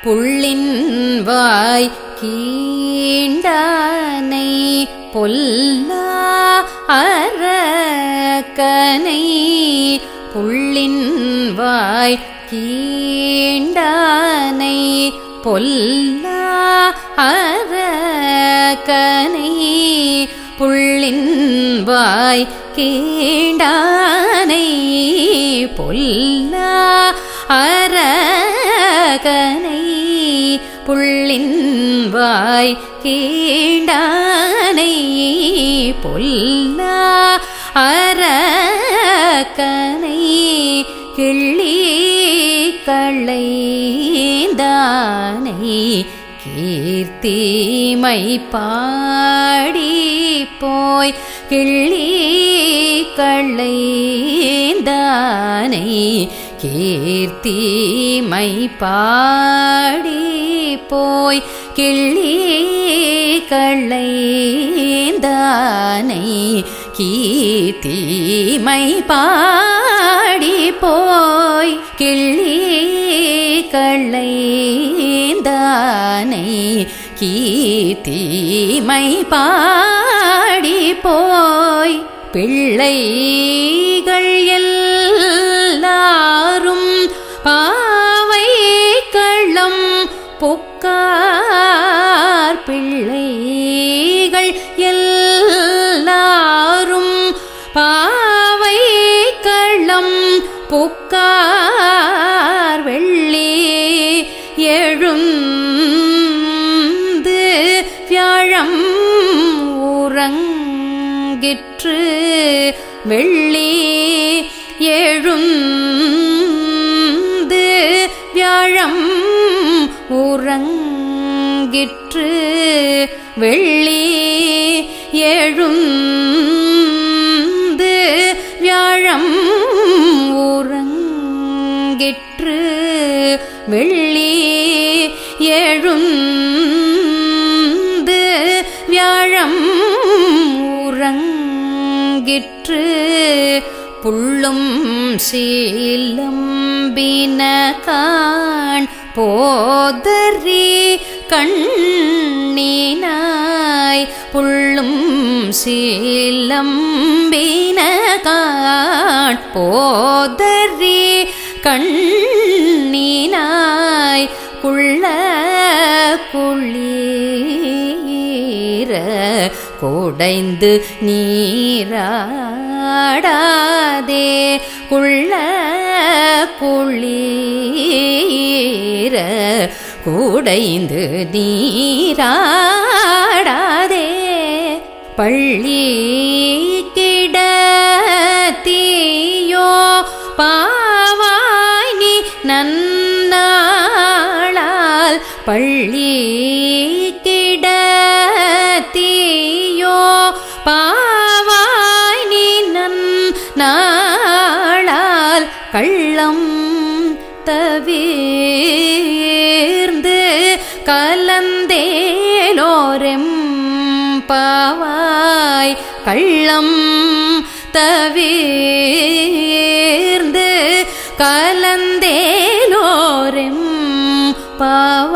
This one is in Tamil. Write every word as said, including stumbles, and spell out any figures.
புள்ளின் வாய் கீண்டானை பொல்லா அரக்கனை புள்ளின் வாய் கீண்டானை பொல்லா அரக்கனை புள்ளின் வாய் கீண்டானை பொல்லா அரக்கனை புள்ளின் வாய் கீண்டானை பொல்லா அரக்கனை கிள்ளி களைந்தானை கீர்த்திமை பாடி போய் கிள்ளி களைந்தானை கீர்த்திமை பாடி போய் கிள்ளி களைந்தானை கீர்த்திமை பாடி போய் கிள்ளி களைந்தானை கீர்த்திமை பாடி போய் பிள்ளைகள் எல்லாரும் பாவை களம் புக்கார் பிள்ளைகள் எல்லாரும் பாவை களம் புக்கார் வெள்ளி எழுந்து வியாழம் உறங்கிற்று வெள்ளி எழுந்து வியாழம் உறங்கிற்று வெள்ளி எழுந்து வியாழம் உறங்கிற்று வெள்ளி எழுந்து வியாழம் உறங்கிற்று புள்ளும் சீலம்பினகான் போதரி கண்ணினாய் புள்ளும் சீலம்பினகான் போதரி கண்ணினாய் குள்ள குளீர கோடைந்து நீராடாதே குள்ள குளீர கூடைந்து நீராடாதே பள்ளி கிடத்தியோ பாவாய் நீ நன்னாளால் பள்ளி கிடத்தியோ பாவாய் நீ நன்னாளால் கள்ளம் தவிர்ந்து கலந்தேலோரெம் பாவாய் கள்ளம் தவிர்ந்து கலந்தேலோரெம் பாவாய்